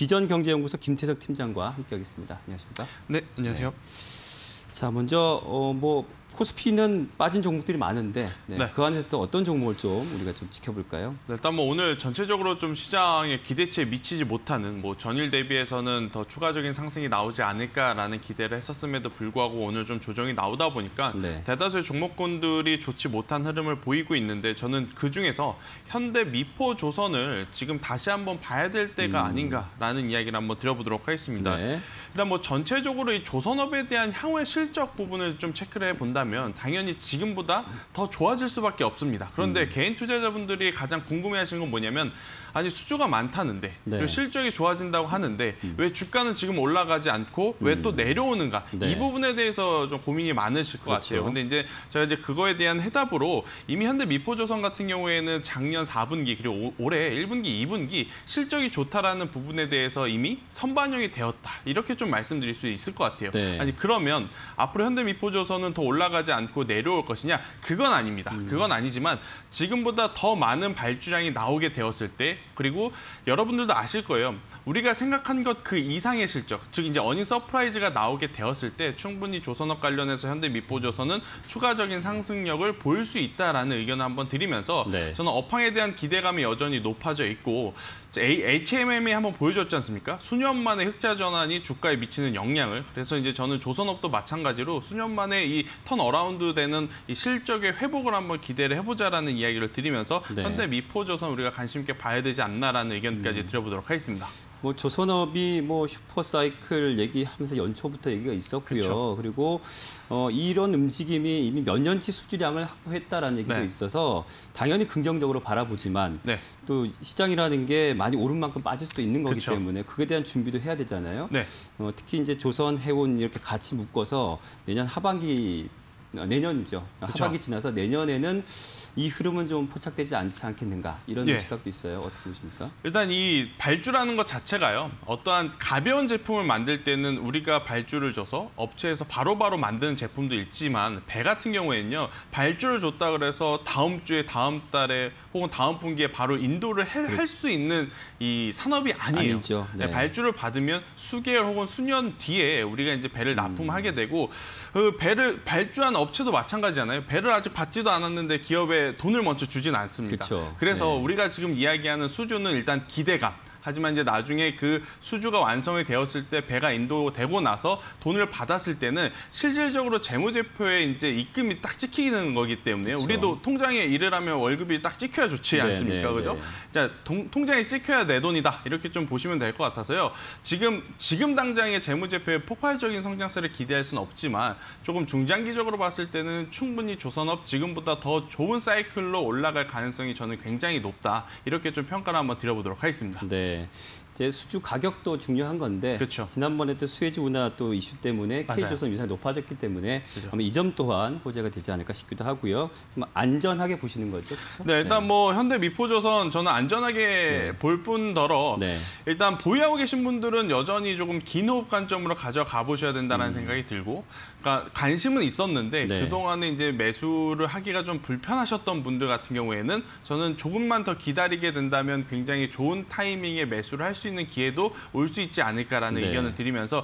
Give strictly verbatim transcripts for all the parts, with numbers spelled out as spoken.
비전경제연구소 김태석 팀장과 함께하겠습니다. 안녕하십니까? 네, 안녕하세요. 네. 자, 먼저 어, 뭐 코스피는 빠진 종목들이 많은데 네, 네. 그 안에서 또 어떤 종목을 좀 우리가 좀 지켜볼까요? 네, 일단 뭐 오늘 전체적으로 좀 시장의 기대치에 미치지 못하는 뭐 전일 대비해서는 더 추가적인 상승이 나오지 않을까라는 기대를 했었음에도 불구하고 오늘 좀 조정이 나오다 보니까 네. 대다수의 종목군들이 좋지 못한 흐름을 보이고 있는데 저는 그중에서 현대 미포조선을 지금 다시 한번 봐야 될 때가 음. 아닌가라는 이야기를 한번 드려보도록 하겠습니다. 네. 일단 뭐 전체적으로 이 조선업에 대한 향후의 실적 부분을 좀 체크를 해본다면 당연히 지금보다 더 좋아질 수밖에 없습니다. 그런데 음. 개인 투자자분들이 가장 궁금해하시는 건 뭐냐면 아니 수주가 많다는데 네. 그리고 실적이 좋아진다고 하는데 음. 왜 주가는 지금 올라가지 않고 왜 또 음. 내려오는가 네. 이 부분에 대해서 좀 고민이 많으실 것 그렇죠. 같아요. 근데 이제 제가 이제 그거에 대한 해답으로 이미 현대 미포조선 같은 경우에는 작년 사 분기 그리고 오, 올해 일 분기, 이 분기 실적이 좋다라는 부분에 대해서 이미 선반영이 되었다. 이렇게 좀 말씀드릴 수 있을 것 같아요. 네. 아니 그러면 앞으로 현대 미포조선은 더 올라가지 않고 내려올 것이냐? 그건 아닙니다. 음. 그건 아니지만 지금보다 더 많은 발주량이 나오게 되었을 때 그리고 여러분들도 아실 거예요. 우리가 생각한 것 그 이상의 실적, 즉 이제 어닝 서프라이즈가 나오게 되었을 때 충분히 조선업 관련해서 현대 미포조선은 추가적인 상승력을 보일 수 있다라는 의견을 한번 드리면서 네. 저는 업황에 대한 기대감이 여전히 높아져 있고 에이치엠엠이 한번 보여줬지 않습니까? 수년 만에 흑자 전환이 주가에 미치는 영향을. 그래서 이제 저는 조선업도 마찬가지로 수년 만에 이 턴어라운드 되는 이 실적의 회복을 한번 기대를 해보자라는 이야기를 드리면서 네. 현대 미포조선 우리가 관심 있게 봐야 되지 않나라는 의견까지 음. 드려보도록 하겠습니다. 뭐 조선업이 뭐 슈퍼사이클 얘기하면서 연초부터 얘기가 있었고요. 그쵸. 그리고 어, 이런 움직임이 이미 몇 년치 수주량을 확보했다라는 얘기도 네. 있어서 당연히 긍정적으로 바라보지만 네. 또 시장이라는 게 많이 오른 만큼 빠질 수도 있는 거기 그쵸. 때문에 그에 대한 준비도 해야 되잖아요. 네. 어, 특히 이제 조선, 해운 이렇게 같이 묶어서 내년 하반기 내년이죠. 그쵸. 하반기 지나서 내년에는 이 흐름은 좀 포착되지 않지 않겠는가 이런 예. 시각도 있어요. 어떻게 보십니까? 일단 이 발주라는 것 자체가요. 어떠한 가벼운 제품을 만들 때는 우리가 발주를 줘서 업체에서 바로바로 만드는 제품도 있지만 배 같은 경우에는요. 발주를 줬다 그래서 다음 주에 다음 달에 혹은 다음 분기에 바로 인도를 할 수 있는 이 산업이 아니에요. 아니죠. 네. 네, 발주를 받으면 수개월 혹은 수년 뒤에 우리가 이제 배를 납품하게 되고 그 배를 발주한 업체도 마찬가지잖아요. 배를 아직 받지도 않았는데 기업에 돈을 먼저 주진 않습니다. 그쵸. 그래서 네. 우리가 지금 이야기하는 수주는 일단 기대감. 하지만 이제 나중에 그 수주가 완성이 되었을 때 배가 인도되고 나서 돈을 받았을 때는 실질적으로 재무제표에 이제 입금이 딱 찍히는 거기 때문에 그쵸. 우리도 통장에 일을 하면 월급이 딱 찍혀야 좋지 네, 않습니까? 네, 그죠? 네. 자, 통, 통장에 찍혀야 내 돈이다. 이렇게 좀 보시면 될 것 같아서요. 지금 지금 당장의 재무제표에 폭발적인 성장세를 기대할 수는 없지만 조금 중장기적으로 봤을 때는 충분히 조선업 지금보다 더 좋은 사이클로 올라갈 가능성이 저는 굉장히 높다. 이렇게 좀 평가를 한번 드려보도록 하겠습니다. 네. 이제 수주 가격도 중요한 건데 그렇죠. 지난번에 또 수혜지 운하 또 이슈 때문에 맞아요. K조선 위상이 높아졌기 때문에 그렇죠. 아마 이 점 또한 호재가 되지 않을까 싶기도 하고요. 좀 안전하게 보시는 거죠, 그렇죠? 네, 일단 뭐 현대 미포조선 저는 안전하게 네. 볼 뿐더러 네. 일단 보유하고 계신 분들은 여전히 조금 긴 호흡 관점으로 가져가 보셔야 된다는 음. 생각이 들고, 그러니까 관심은 있었는데 네. 그동안에 이제 매수를 하기가 좀 불편하셨던 분들 같은 경우에는 저는 조금만 더 기다리게 된다면 굉장히 좋은 타이밍에 매수를 할 수 있는 기회도 올 수 있지 않을까라는 네. 의견을 드리면서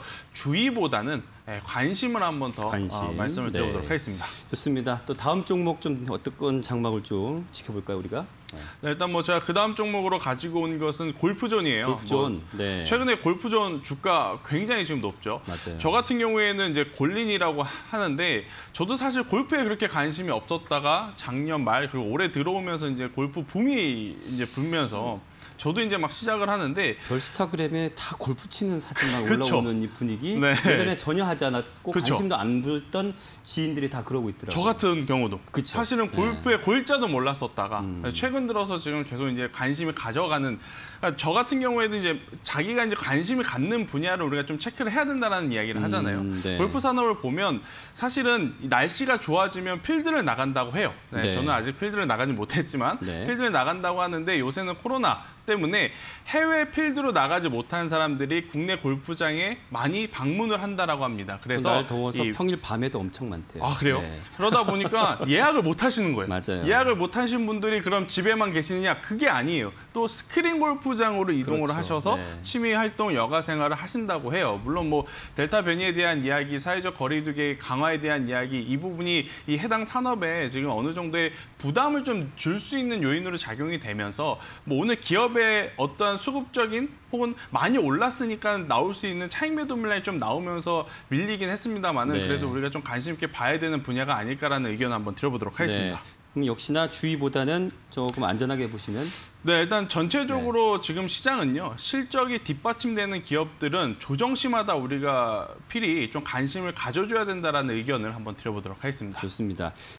주의보다는 네, 관심을 한번 더 관심. 어, 말씀을 드려보도록 네. 하겠습니다. 좋습니다. 또 다음 종목 좀 어떤 장막을 좀 지켜볼까요, 우리가? 네. 네, 일단 뭐 제가 그 다음 종목으로 가지고 온 것은 골프존이에요. 골프존. 뭐 네. 최근에 골프존 주가 굉장히 지금 높죠. 맞아요. 저 같은 경우에는 이제 골린이라고 하는데 저도 사실 골프에 그렇게 관심이 없었다가 작년 말 그리고 올해 들어오면서 이제 골프 붐이 이제 불면서 저도 이제 막 시작을 하는데 별스타그램에 다 골프 치는 사진만 그쵸. 올라오는 이 분위기. 네. 예전에 전혀 하지 않았고 그쵸. 관심도 안 불던 지인들이 다 그러고 있더라고요. 저 같은 경우도 그쵸. 사실은 골프의 골자도 몰랐었다가 음. 최근 들어서 지금 계속 이제 관심을 가져가는, 그러니까 저 같은 경우에도 이제 자기가 이제 관심을 갖는 분야를 우리가 좀 체크를 해야 된다는 이야기를 하잖아요. 음, 네. 골프 산업을 보면 사실은 날씨가 좋아지면 필드를 나간다고 해요. 네, 네. 저는 아직 필드를 나가지 못했지만 네. 필드를 나간다고 하는데 요새는 코로나 때문에 해외 필드로 나가지 못한 사람들이 국내 골프장에 많이 방문을 한다라고 합니다. 그래서 날 더워서 이 평일 밤에도 엄청 많대요. 아 그래요? 네. 그러다 보니까 예약을 못 하시는 거예요. 맞아요. 예약을 못 하신 분들이 그럼 집에만 계시느냐? 그게 아니에요. 또 스크린 골프 골프장으로 이동을 그렇죠. 하셔서 네. 취미 활동, 여가 생활을 하신다고 해요. 물론 뭐 델타 변이에 대한 이야기, 사회적 거리두기 강화에 대한 이야기, 이 부분이 이 해당 산업에 지금 어느 정도의 부담을 좀 줄 수 있는 요인으로 작용이 되면서 뭐 오늘 기업의 어떠한 수급적인 혹은 많이 올랐으니까 나올 수 있는 차익 매도 물량이 좀 나오면서 밀리긴 했습니다만은 네. 그래도 우리가 좀 관심 있게 봐야 되는 분야가 아닐까라는 의견을 한번 드려보도록 하겠습니다. 네. 그럼 역시나 주의보다는 조금 안전하게 보시는 네, 일단 전체적으로 지금 시장은요. 실적이 뒷받침되는 기업들은 조정시마다 우리가 필히 좀 관심을 가져줘야 된다라는 의견을 한번 드려보도록 하겠습니다. 좋습니다.